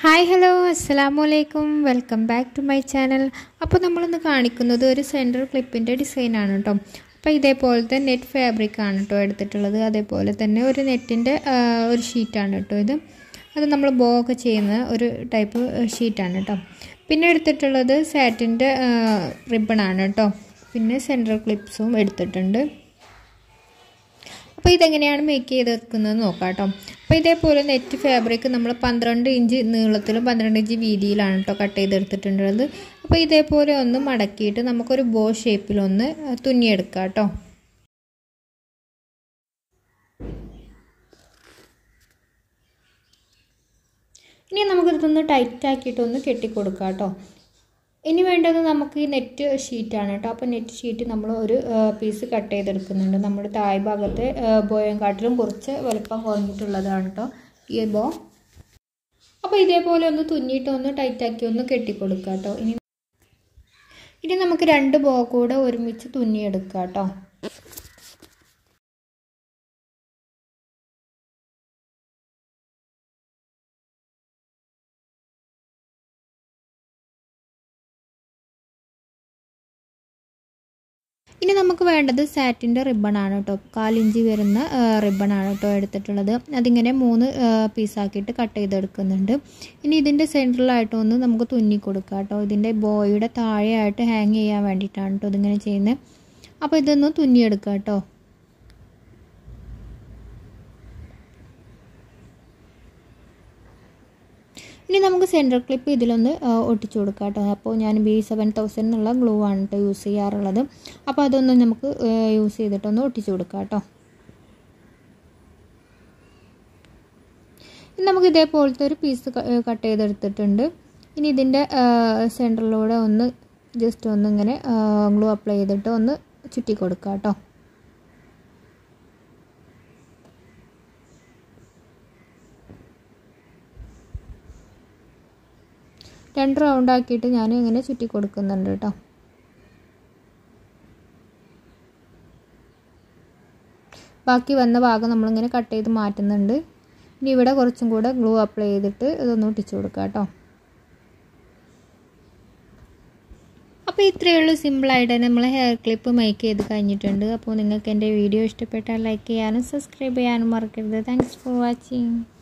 Hi hello അസ്സലാമു അലൈക്കും welcome back to my channel. അപ്പോൾ നമ്മളിന്ന് കാണിക്കുന്നത് ഒരു സെൻറ്റർ ക്ലിപ്പിൻ്റെ ഡിസൈനാണ് കേട്ടോ. അപ്പോൾ ഇതേപോലത്തെ നെറ്റ് ഫാബ്രിക് ആണ് കേട്ടോ എടുത്തിട്ടുള്ളത്. അതേപോലെ തന്നെ ഒരു നെറ്റിൻ്റെ ഒരു ഷീറ്റാണ് കേട്ടോ ഇത്. അത് നമ്മൾ ബോ ഒക്കെ ചെയ്യുന്ന ഒരു ടൈപ്പ് ഷീറ്റാണ് കേട്ടോ. പിന്നെ എടുത്തിട്ടുള്ളത് സാറ്റിൻ്റെ റിബണാണ് കേട്ടോ. പിന്നെ സെൻറ്റർ ക്ലിപ്സും എടുത്തിട്ടുണ്ട്. അപ്പോൾ ഇതെങ്ങനെയാണ് മേക്ക് ചെയ്തെടുക്കുന്നത് നോക്കാം കേട്ടോ. അപ്പോൾ ഇതേപോലെ നെറ്റ് ഫാബ്രിക് നമ്മൾ 12 ഇഞ്ച് നീളത്തിലും 12 ഇഞ്ച് വീതിയിലാണ് കേട്ടോ കട്ട് ചെയ്തെടുത്തിട്ടുള്ളത്. അപ്പോൾ ഇതേപോലെ ഒന്ന് മടക്കിയിട്ട് നമുക്കൊരു ബോ ഷേപ്പിലൊന്ന് തുന്നിയെടുക്കാം കേട്ടോ. ഇനി നമുക്കിതൊന്ന് ടൈറ്റാക്കിയിട്ടൊന്ന് കെട്ടിക്കൊടുക്കാം കേട്ടോ. ഇനി വേണ്ടത് നമുക്ക് ഈ നെറ്റ് ഷീറ്റാണ് കേട്ടോ. അപ്പോൾ നെറ്റ് ഷീറ്റ് നമ്മൾ ഒരു പീസ് കട്ട് ചെയ്തെടുക്കുന്നുണ്ട്. നമ്മുടെ താഴ് ഭാഗത്തെ ബോയെക്കാട്ടിലും കുറച്ച് വലുപ്പം കുറഞ്ഞിട്ടുള്ളതാണ് കേട്ടോ ഈ ബോ. അപ്പോൾ ഇതേപോലെ ഒന്ന് തുന്നിയിട്ട് ഒന്ന് ടൈറ്റാക്കി ഒന്ന് കെട്ടിക്കൊടുക്കുക കേട്ടോ. ഇനി നമുക്ക് 2 ബോ കൂടെ ഒരുമിച്ച് തുന്നിയെടുക്കാം കേട്ടോ. ഇനി നമുക്ക് വേണ്ടത് സാറ്റിൻ്റെ റിബണാണ് കേട്ടോ. 4 ഇഞ്ച് വരുന്ന റിബണാണ് കേട്ടോ എടുത്തിട്ടുള്ളത്. അതിങ്ങനെ 3 പീസാക്കിയിട്ട് കട്ട് ചെയ്തെടുക്കുന്നുണ്ട്. ഇനി ഇതിൻ്റെ സെൻറ്ററിലായിട്ടൊന്ന് നമുക്ക് തുന്നി കൊടുക്കാം കേട്ടോ. ഇതിൻ്റെ ബോയുടെ താഴെയായിട്ട് ഹാങ് ചെയ്യാൻ വേണ്ടിയിട്ടാണ് കേട്ടോ ഇതിങ്ങനെ ചെയ്യുന്നത്. അപ്പോൾ ഇതൊന്ന് തുന്നിയെടുക്കാം കേട്ടോ. ഇനി നമുക്ക് സെൻറ്റർ ക്ലിപ്പ് ഇതിലൊന്ന് ഒട്ടിച്ചു കൊടുക്കാം കേട്ടോ. അപ്പോൾ ഞാൻ B7000 എന്നുള്ള ഗ്ലൂ ആണ് കേട്ടോ യൂസ് ചെയ്യാറുള്ളത്. അപ്പോൾ അതൊന്ന് നമുക്ക് യൂസ് ചെയ്തിട്ടൊന്ന് ഒട്ടിച്ചു കൊടുക്കാം കേട്ടോ. ഇനി നമുക്ക് ഇതേപോലത്തെ ഒരു പീസ് കട്ട് ചെയ്തെടുത്തിട്ടുണ്ട്. ഇനി ഇതിൻ്റെ സെൻറ്ററിലൂടെ ഒന്ന് ജസ്റ്റ് ഒന്നിങ്ങനെ ഗ്ലൂ അപ്ലൈ ചെയ്തിട്ട് ഒന്ന് ചുറ്റി കൊടുക്കാം കേട്ടോ. 2 റൗണ്ട് ആക്കിയിട്ട് ഞാൻ ഇങ്ങനെ ചുറ്റി കൊടുക്കുന്നുണ്ട് കേട്ടോ. ബാക്കി വന്ന ഭാഗം നമ്മളിങ്ങനെ കട്ട് ചെയ്ത് മാറ്റുന്നുണ്ട്. ഇനി ഇവിടെ കുറച്ചും കൂടെ ഗ്ലൂ അപ്ലൈ ചെയ്തിട്ട് ഇതൊന്ന് ഒട്ടിച്ചു കൊടുക്കാം കേട്ടോ. അപ്പോൾ ഇത്രയേ ഉള്ളൂ, സിമ്പിളായിട്ട് നമ്മൾ ഹെയർ ക്ലിപ്പ് മേക്ക് ചെയ്ത് കഴിഞ്ഞിട്ടുണ്ട്. അപ്പോൾ നിങ്ങൾക്ക് എൻ്റെ വീഡിയോ ഇഷ്ടപ്പെട്ടാൽ ലൈക്ക് ചെയ്യാനും സബ്സ്ക്രൈബ് ചെയ്യാനും മറക്കരുത്. Thanks for watching.